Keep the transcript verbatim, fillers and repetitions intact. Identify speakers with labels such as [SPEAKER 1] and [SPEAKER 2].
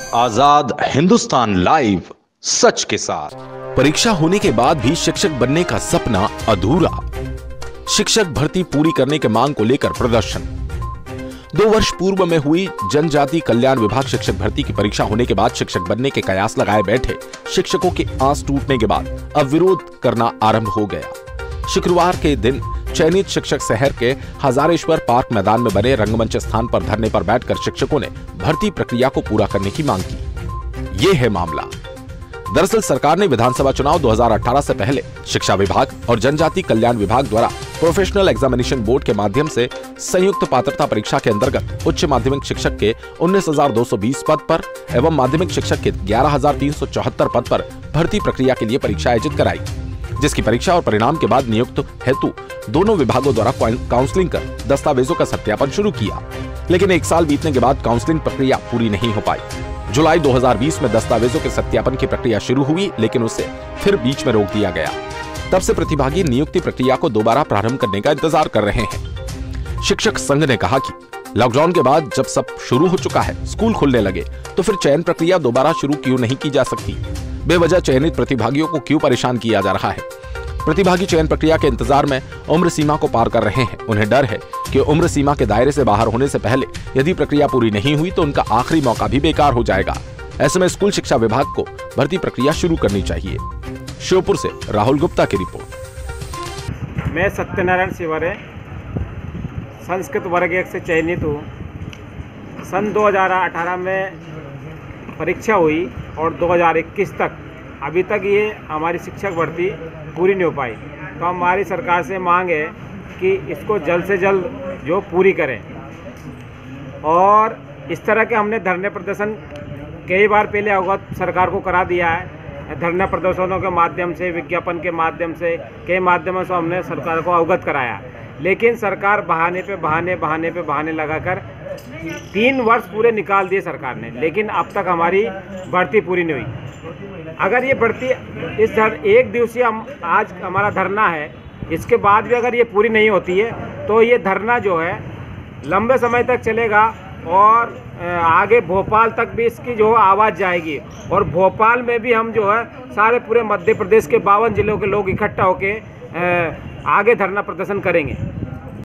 [SPEAKER 1] आजाद Hindustan live, सच के साथ।
[SPEAKER 2] परीक्षा होने के बाद भी शिक्षक बनने का सपना अधूरा। शिक्षक भर्ती पूरी करने के मांग को लेकर प्रदर्शन। दो वर्ष पूर्व में हुई जनजाति कल्याण विभाग शिक्षक भर्ती की परीक्षा होने के बाद शिक्षक बनने के कयास लगाए बैठे शिक्षकों के आंस टूटने के बाद अब विरोध करना आरंभ हो गया। शुक्रवार के दिन चयनित शिक्षक शहर के हजारेश्वर पार्क मैदान में बने रंगमंच स्थान पर धरने पर बैठकर शिक्षकों ने भर्ती प्रक्रिया को पूरा करने की मांग की। ये है मामला। दरअसल सरकार ने विधानसभा चुनाव दो हज़ार अठारह से पहले शिक्षा विभाग और जनजाति कल्याण विभाग द्वारा प्रोफेशनल एग्जामिनेशन बोर्ड के माध्यम से संयुक्त पात्रता परीक्षा के अंतर्गत उच्च माध्यमिक शिक्षक के उन्नीस हजार दो सौ बीस पद पर एवं माध्यमिक शिक्षक के ग्यारह हजार तीन सौ चौहत्तर पद पर भर्ती प्रक्रिया के लिए परीक्षा आयोजित कराई, जिसकी परीक्षा और परिणाम के बाद नियुक्त हेतु दोनों विभागों द्वारा काउंसलिंग कर दस्तावेजों का सत्यापन शुरू किया। लेकिन एक साल बीतने के बाद काउंसलिंग प्रक्रिया पूरी नहीं हो पाई। जुलाई दो हज़ार बीस में दस्तावेजों के सत्यापन की प्रक्रिया शुरू हुई, लेकिन उसे फिर बीच में रोक दिया गया। तब से प्रतिभागी नियुक्ति प्रक्रिया को दोबारा प्रारंभ करने का इंतजार कर रहे हैं। शिक्षक संघ ने कहा कि लॉकडाउन के बाद जब सब शुरू हो चुका है, स्कूल खुलने लगे, तो फिर चयन प्रक्रिया दोबारा शुरू क्यों नहीं की जा सकती? बेवजह चयनित प्रतिभागियों को क्यों परेशान किया जा रहा है? प्रतिभागी चयन प्रक्रिया के इंतजार में उम्र सीमा को पार कर रहे हैं। उन्हें डर है कि उम्र सीमा के दायरे से बाहर होने से पहले यदि प्रक्रिया पूरी नहीं हुई तो उनका आखिरी मौका भी बेकार हो जाएगा। ऐसे में स्कूल शिक्षा विभाग को भर्ती प्रक्रिया शुरू करनी चाहिए। श्योपुर से राहुल गुप्ता की रिपोर्ट।
[SPEAKER 3] मैं सत्यनारायण शिवरे संस्कृत वर्ग एक से चयनित हूँ। सन दो हज़ार अठारह में परीक्षा हुई और दो हज़ार इक्कीस तक अभी तक ये हमारी शिक्षक भर्ती पूरी नहीं हो पाई। तो हमारी सरकार से मांग है कि इसको जल्द से जल्द जो पूरी करें। और इस तरह के हमने धरने प्रदर्शन कई बार पहले अवगत सरकार को करा दिया है। धरना प्रदर्शनों के माध्यम से, विज्ञापन के माध्यम से, कई माध्यमों से हमने सरकार को अवगत कराया, लेकिन सरकार बहाने पे बहाने बहाने पे बहाने लगाकर तीन वर्ष पूरे निकाल दिए सरकार ने, लेकिन अब तक हमारी भर्ती पूरी नहीं हुई। अगर ये भर्ती इस धर एक दिवसीय हम आज हमारा धरना है, इसके बाद भी अगर ये पूरी नहीं होती है तो ये धरना जो है लंबे समय तक चलेगा और आगे भोपाल तक भी इसकी जो आवाज़ जाएगी। और भोपाल में भी हम जो है सारे पूरे मध्य प्रदेश के बावन जिलों के लोग इकट्ठा होकर आगे धरना प्रदर्शन करेंगे।